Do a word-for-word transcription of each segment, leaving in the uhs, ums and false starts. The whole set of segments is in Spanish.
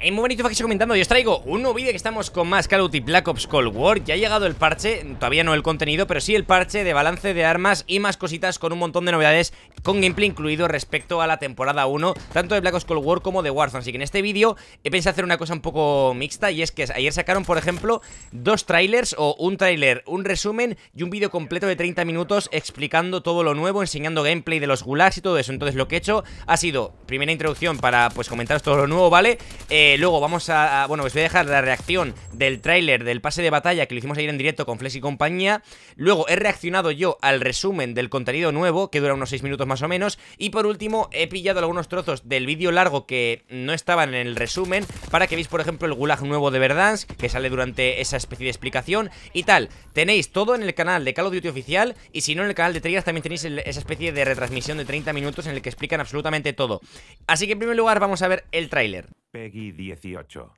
Hey, muy bonito que comentando, yo os traigo un nuevo vídeo que estamos con más Call of Duty Black Ops Cold War. Ya ha llegado el parche, todavía no el contenido, pero sí el parche de balance de armas y más cositas con un montón de novedades, con gameplay incluido respecto a la temporada uno, tanto de Black Ops Cold War como de Warzone. Así que en este vídeo he pensado hacer una cosa un poco mixta, y es que ayer sacaron, por ejemplo, dos trailers, o un trailer, un resumen y un vídeo completo de treinta minutos explicando todo lo nuevo, enseñando gameplay de los gulags y todo eso. Entonces lo que he hecho ha sido primera introducción para pues comentaros todo lo nuevo, ¿vale? Eh, luego vamos a, a... Bueno, os voy a dejar la reacción del tráiler del pase de batalla que lo hicimos ayer en directo con Flex y compañía. Luego he reaccionado yo al resumen del contenido nuevo, que dura unos seis minutos más o menos. Y por último he pillado algunos trozos del vídeo largo que no estaban en el resumen, para que veáis, por ejemplo, el gulag nuevo de Verdansk, que sale durante esa especie de explicación y tal. Tenéis todo en el canal de Call of Duty oficial, y si no, en el canal de Treyarch también tenéis el, esa especie de retransmisión de treinta minutos en el que explican absolutamente todo. Así que en primer lugar vamos a ver el tráiler. Peggy dieciocho.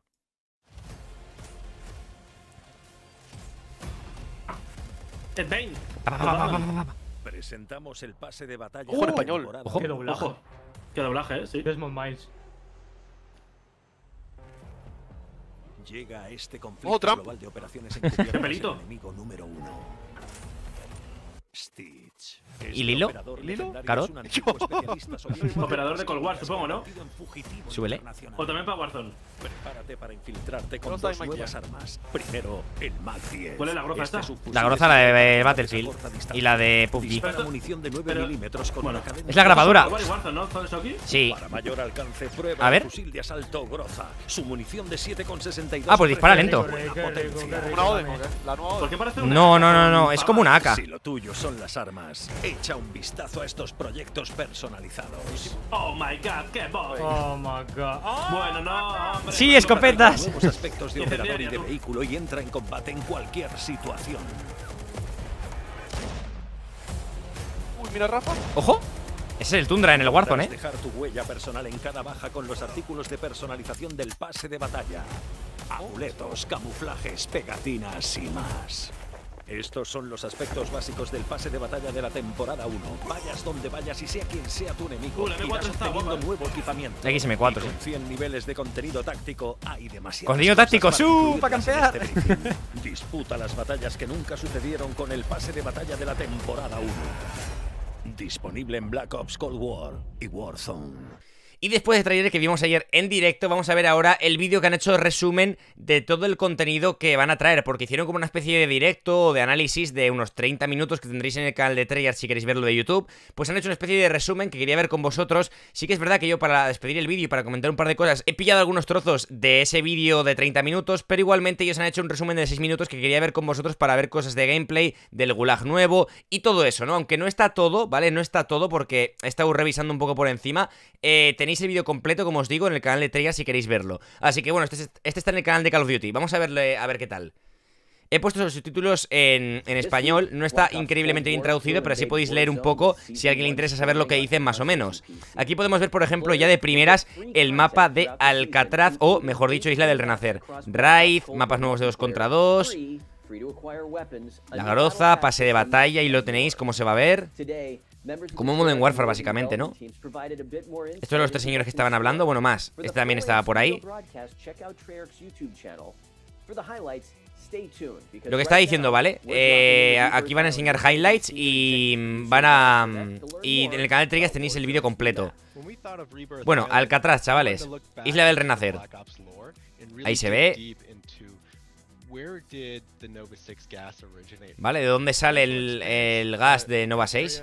Ed Bane. Presentamos el pase de batalla. Ojo en español. Ojo. Qué doblaje. Ojo. Qué doblaje, eh, sí. Desmond Miles. Llega a este conflicto Oh, Trump. global de operaciones encubiertas Qué pelito. el enemigo número uno. Stitch. ¿Y Lilo? ¿Lilo? ¿Claro? Operador de Cold War, supongo, ¿no? Súbele. O también para Warzone. Prepárate para infiltrarte con No dos está nuevas armas. Primero, el Mag diez. ¿Cuál es la groza Este esta? subfusil La groza, la de es Battlefield corta distancia. y la de P U B G. Dispara munición de nueve Pero- milímetros con bueno. una cadena. Es la grabadora. Cold War y Warzone, ¿no? ¿Todo eso aquí? Sí. Para mayor alcance, prueba A ver. el fusil de asalto Groza. Su munición de siete coma sesenta y dos. Ah, pues dispara lento. Buena potencia. ¿Una Oden o qué? ¿La nueva ¿Por Oden? qué parece una No, no, no, no, es como una A K. Si lo tuyo son las armas, echa un vistazo a estos proyectos personalizados. Oh my god, qué boy. Oh my god. Oh. Bueno, no, hombre. Sí, escopetas. Nuevos aspectos de Y operador y de incendiaria, tú. vehículo y entra en combate en cualquier situación. Uy, mira, Rafa. Ojo. Ese es el Tundra en el Warzone, Podrás eh. dejar tu huella personal en cada baja con los artículos de personalización del pase de batalla. Amuletos, camuflajes, pegatinas y más. Estos son los aspectos básicos del pase de batalla de la temporada uno. Vayas donde vayas y sea quien sea tu enemigo, Uh, la M cuatro irás está obteniendo guapa. nuevo equipamiento. La X M cuatro, Y con sí. cien niveles de contenido táctico hay demasiadas Contenido cosas táctico, para ¡su! incluirlas ¡Pa' campear! en este briefing. Disputa las batallas que nunca sucedieron con el pase de batalla de la temporada uno. Disponible en Black Ops Cold War y Warzone. Y después de trailer que vimos ayer en directo, vamos a ver ahora el vídeo que han hecho resumen de todo el contenido que van a traer, porque hicieron como una especie de directo o de análisis de unos treinta minutos que tendréis en el canal de Treyarch si queréis verlo de YouTube. Pues han hecho una especie de resumen que quería ver con vosotros. Sí que es verdad que yo, para despedir el vídeo y para comentar un par de cosas, he pillado algunos trozos de ese vídeo de treinta minutos, pero igualmente ellos han hecho un resumen de seis minutos que quería ver con vosotros para ver cosas de gameplay, del gulag nuevo y todo eso, ¿no? Aunque no está todo, ¿vale? No está todo porque he estado revisando un poco por encima. Eh, tenéis el vídeo completo, como os digo, en el canal de Treyarch si queréis verlo. Así que bueno, este, este está en el canal de Call of Duty. Vamos a verle, a ver qué tal. He puesto los subtítulos en, en español. No está increíblemente bien traducido, pero así podéis leer un poco si a alguien le interesa saber lo que dicen más o menos. Aquí podemos ver, por ejemplo, ya de primeras el mapa de Alcatraz, o mejor dicho, Isla del Renacer. Raid, mapas nuevos de dos contra dos, la groza, pase de batalla, y lo tenéis como se va a ver. Como un Modern Warfare, básicamente, ¿no? Estos son los tres señores que estaban hablando. Bueno, más. Este también estaba por ahí. Lo que está diciendo, ¿vale? Eh, aquí van a enseñar highlights y van a... Y en el canal de Treyarch tenéis el vídeo completo. Bueno, Alcatraz, chavales. Isla del Renacer. Ahí se ve. Vale, ¿de dónde sale el, el gas de Nova seis?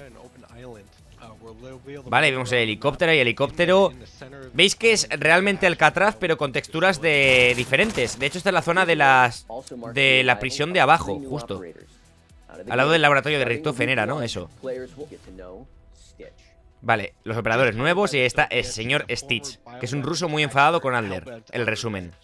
Vale, vemos el helicóptero y helicóptero. Veis que es realmente Alcatraz, pero con texturas de diferentes. De hecho, esta es la zona de las de la prisión de abajo, justo al lado del laboratorio de Richtofen era, ¿no? Eso. Vale, los operadores nuevos, y está el señor Stitch, que es un ruso muy enfadado con Adler. El resumen.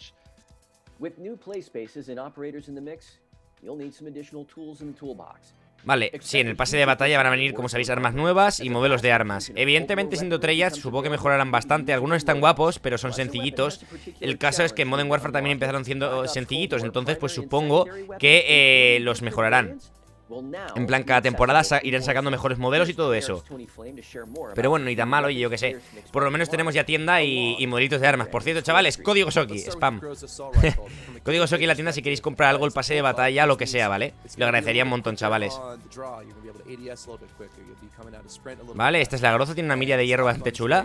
Vale, sí, en el pase de batalla van a venir, como sabéis, armas nuevas y modelos de armas. Evidentemente, siendo Treyarch, supongo que mejorarán bastante. Algunos están guapos, pero son sencillitos. El caso es que en Modern Warfare también empezaron siendo sencillitos, entonces pues supongo que eh, los mejorarán. En plan, cada temporada sa irán sacando mejores modelos y todo eso. Pero bueno, ni tan mal, oye, yo que sé. Por lo menos tenemos ya tienda y, y modelitos de armas. Por cierto, chavales, código Soki, spam. Código Soki en la tienda si queréis comprar algo, el pase de batalla, lo que sea, ¿vale? Lo agradecería un montón, chavales. Vale, esta es la groza, tiene una mira de hierro bastante chula.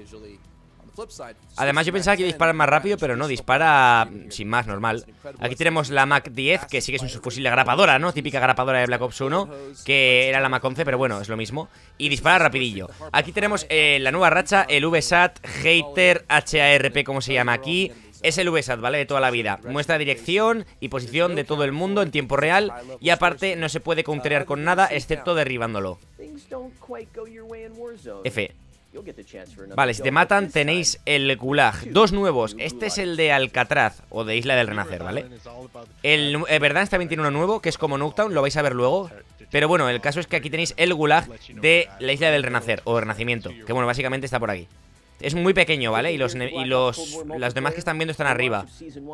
Además yo pensaba que iba a disparar más rápido, pero no, dispara sin más, normal. Aquí tenemos la Mac diez, que sí que es un subfusil de grapadora, ¿no? Típica grapadora de Black Ops uno, que era la Mac once, pero bueno, es lo mismo. Y dispara rapidillo. Aquí tenemos eh, la nueva racha, el V SAT Hater H A R P, como se llama aquí. Es el V SAT, ¿vale? De toda la vida. Muestra dirección y posición de todo el mundo en tiempo real. Y aparte no se puede counterear con nada, excepto derribándolo. F. Vale, si te matan tenéis el Gulag. Dos nuevos, este es el de Alcatraz, o de Isla del Renacer, ¿vale? El eh, Verdansk también tiene uno nuevo, que es como Nuketown, lo vais a ver luego. Pero bueno, el caso es que aquí tenéis el Gulag de la Isla del Renacer, o Renacimiento, que bueno, básicamente está por aquí. Es muy pequeño, ¿vale? Y los, y los, los demás que están viendo están arriba.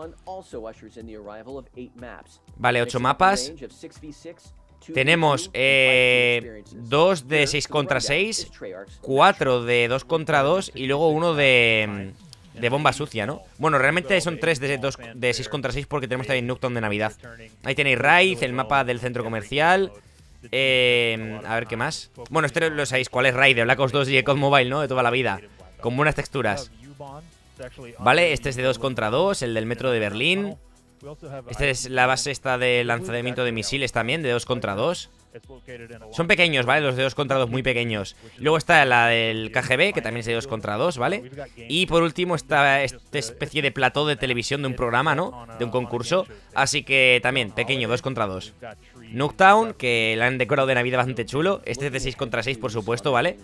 Vale, ocho mapas. Tenemos eh, dos de seis contra seis, cuatro de dos contra dos y luego uno de, de bomba sucia, ¿no? Bueno, realmente son tres de, dos, de seis contra seis porque tenemos también Nuketown de Navidad. Ahí tenéis Raid, el mapa del centro comercial. Eh, a ver, ¿qué más? Bueno, este lo sabéis cuál es Raid, de Black Ops dos y de C O D Mobile, ¿no? De toda la vida, con buenas texturas. Vale, este es de dos contra dos, el del metro de Berlín. Esta es la base esta de lanzamiento de misiles también, de dos contra dos. Son pequeños, ¿vale? Los de dos contra dos muy pequeños. Luego está la del K G B, que también es de dos contra dos, ¿vale? Y por último está esta especie de plató de televisión de un programa, ¿no? De un concurso. Así que también, pequeño, dos contra dos. Nuketown, que la han decorado de Navidad bastante chulo. Este es de seis contra seis, por supuesto, ¿vale?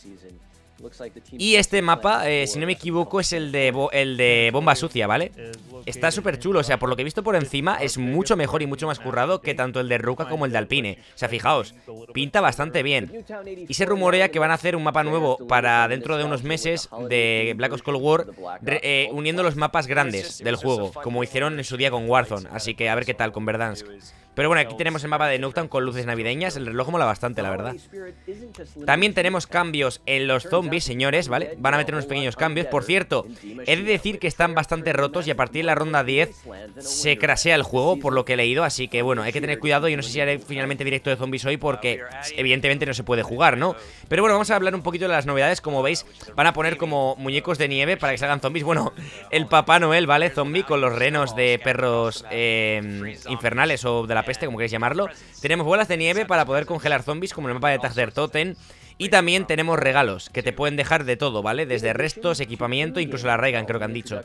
Y este mapa, eh, si no me equivoco, es el de, el de bomba sucia, ¿vale? Está súper chulo, o sea, por lo que he visto por encima es mucho mejor y mucho más currado que tanto el de Ruka como el de Alpine. O sea, fijaos, pinta bastante bien. Y se rumorea que van a hacer un mapa nuevo para dentro de unos meses de Black Ops Cold War, re, eh, uniendo los mapas grandes del juego, como hicieron en su día con Warzone. Así que a ver qué tal con Verdansk. Pero bueno, aquí tenemos el mapa de Nuketown con luces navideñas. El reloj mola bastante, la verdad. También tenemos cambios en los zombies, señores, ¿vale? Van a meter unos pequeños cambios. Por cierto, he de decir que están bastante rotos y a partir de la ronda diez se crasea el juego, por lo que he leído. Así que bueno, hay que tener cuidado. Yo no sé si haré finalmente directo de zombies hoy porque evidentemente no se puede jugar, ¿no? Pero bueno, vamos a hablar un poquito de las novedades. Como veis, van a poner como muñecos de nieve para que salgan zombies. Bueno, el Papá Noel, ¿vale? Zombie con los renos de perros eh, infernales o de la peste, como queréis llamarlo. Tenemos bolas de nieve para poder congelar zombies, como en el mapa de Tag der Toten. Y también tenemos regalos, que te pueden dejar de todo, ¿vale? Desde restos, equipamiento, incluso la Raygun, creo que han dicho.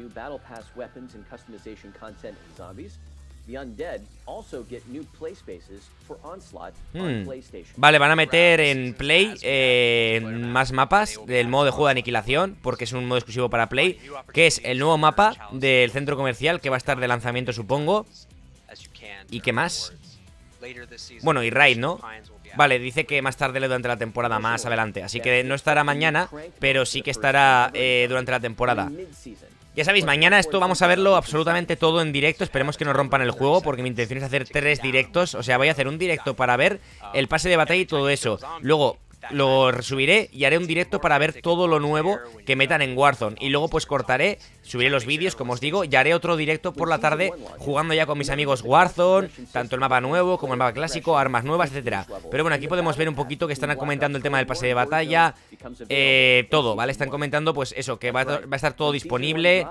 Hmm. Vale, van a meter en Play eh, más mapas del modo de juego de aniquilación, porque es un modo exclusivo para Play, que es el nuevo mapa del centro comercial, que va a estar de lanzamiento, supongo. ¿Y qué más? Bueno, y Raid, ¿no? Vale, dice que más tarde durante la temporada, más adelante. Así que no estará mañana, pero sí que estará eh, durante la temporada. Ya sabéis, mañana esto vamos a verlo absolutamente todo en directo. Esperemos que no rompan el juego, porque mi intención es hacer tres directos. O sea, voy a hacer un directo para ver el pase de batalla y todo eso. Luego lo resubiré y haré un directo para ver todo lo nuevo que metan en Warzone. Y luego pues cortaré, subiré los vídeos, como os digo, y haré otro directo por la tarde jugando ya con mis amigos Warzone, tanto el mapa nuevo como el mapa clásico, armas nuevas, etcétera. Pero bueno, aquí podemos ver un poquito que están comentando el tema del pase de batalla, eh, todo, ¿vale? Están comentando pues eso, que va a, va a estar todo disponible.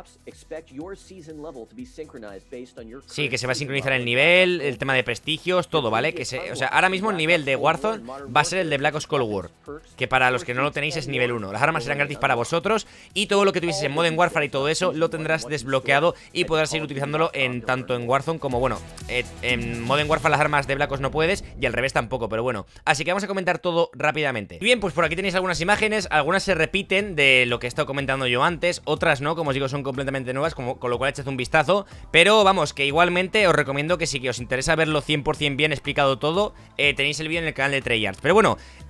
Sí, que se va a sincronizar el nivel, el tema de prestigios, todo, ¿vale? Que se, o sea, ahora mismo el nivel de Warzone va a ser el de Black Ops Cold War, que para los que no lo tenéis es nivel uno. Las armas serán gratis para vosotros y todo lo que tuvieses en Modern Warfare y todo eso lo tendrás desbloqueado y podrás seguir utilizándolo en tanto en Warzone como, bueno, eh, en Modern Warfare las armas de Black Ops no puedes y al revés tampoco, pero bueno. Así que vamos a comentar todo rápidamente. Y bien, pues por aquí tenéis algunas imágenes, algunas se repiten de lo que he estado comentando yo antes, otras no, como os digo, son completamente nuevas, como, con lo cual echad un vistazo. Pero vamos, que igualmente os recomiendo que si que os interesa verlo cien por cien bien explicado todo, eh, tenéis el vídeo en el canal de Treyarch. Pero bueno, eh...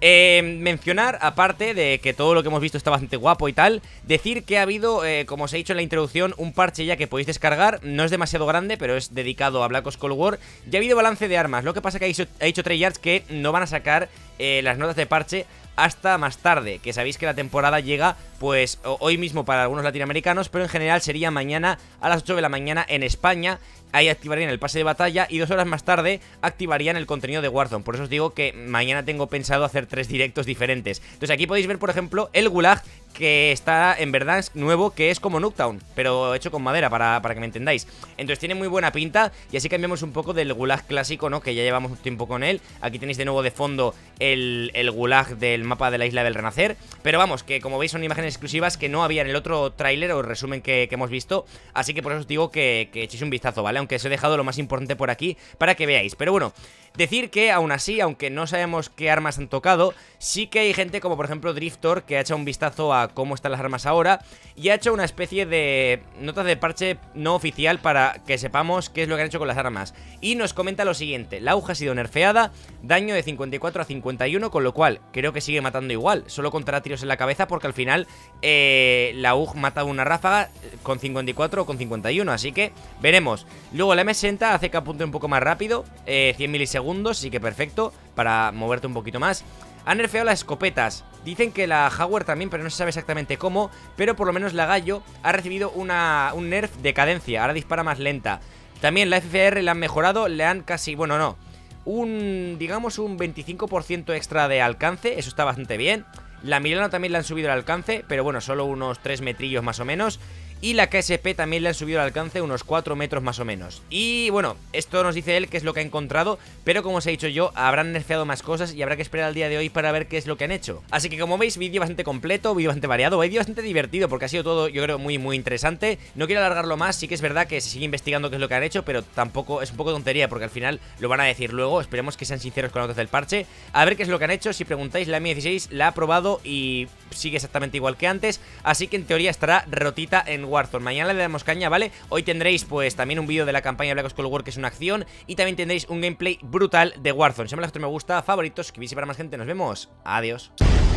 Eh, mencionar, aparte de que todo lo que hemos visto está bastante guapo y tal, decir que ha habido, eh, como os he dicho en la introducción, un parche ya que podéis descargar. No es demasiado grande, pero es dedicado a Black Ops Cold War. Ya ha habido balance de armas. Lo que pasa que ha dicho, ha dicho Treyarch que no van a sacar eh, las notas de parche hasta más tarde, que sabéis que la temporada llega pues hoy mismo para algunos latinoamericanos, pero en general sería mañana a las ocho de la mañana en España. Ahí activarían el pase de batalla y dos horas más tarde activarían el contenido de Warzone. Por eso os digo que mañana tengo pensado hacer tres directos diferentes. Entonces aquí podéis ver, por ejemplo, el Gulag, que está en verdad es nuevo, que es como Nuketown, pero hecho con madera, para, para que me entendáis. Entonces tiene muy buena pinta y así cambiamos un poco del Gulag clásico, ¿no? Que ya llevamos un tiempo con él. Aquí tenéis de nuevo de fondo el, el Gulag del mapa de la Isla del Renacer. Pero vamos, que como veis son imágenes exclusivas que no había en el otro tráiler o resumen que, que hemos visto. Así que por eso os digo que, que echéis un vistazo, ¿vale? Aunque os he dejado lo más importante por aquí para que veáis. Pero bueno, decir que aún así, aunque no sabemos qué armas han tocado, sí que hay gente como por ejemplo Driftor, que ha echado un vistazo a cómo están las armas ahora y ha hecho una especie de notas de parche no oficial para que sepamos qué es lo que han hecho con las armas. Y nos comenta lo siguiente: la A U G ha sido nerfeada, daño de cincuenta y cuatro a cincuenta y uno, con lo cual creo que sigue matando igual, solo contará tiros en la cabeza porque al final eh, la A U G mata una ráfaga con cincuenta y cuatro o con cincuenta y uno, así que veremos. Luego la M sesenta hace que apunte un poco más rápido, eh, cien milisegundos, así que perfecto para moverte un poquito más. Han nerfeado las escopetas. Dicen que la Jaguar también, pero no se sabe exactamente cómo. Pero por lo menos la Gallo ha recibido una, un nerf de cadencia. Ahora dispara más lenta. También la F F R la han mejorado. Le han casi, bueno no, un, digamos un veinticinco por ciento extra de alcance. Eso está bastante bien. La Milano también le han subido el alcance, pero bueno, solo unos tres metrillos más o menos. Y la K S P también le han subido el alcance unos cuatro metros más o menos. Y bueno, esto nos dice él que es lo que ha encontrado, pero como os he dicho yo, habrán nerfeado más cosas y habrá que esperar al día de hoy para ver qué es lo que han hecho. Así que como veis, vídeo bastante completo, vídeo bastante variado, vídeo bastante divertido porque ha sido todo, yo creo, muy muy interesante. No quiero alargarlo más, sí que es verdad que se sigue investigando qué es lo que han hecho, pero tampoco es un poco tontería porque al final lo van a decir luego. Esperemos que sean sinceros con las notas del parche. A ver qué es lo que han hecho. Si preguntáis, la M dieciséis la ha probado y sigue exactamente igual que antes, así que en teoría estará rotita en Warzone. Mañana le damos caña, ¿vale? Hoy tendréis pues también un vídeo de la campaña Black Ops Cold War, que es una acción, y también tendréis un gameplay brutal de Warzone. Si me gusta, me gusta, favoritos, que para más gente. Nos vemos. Adiós.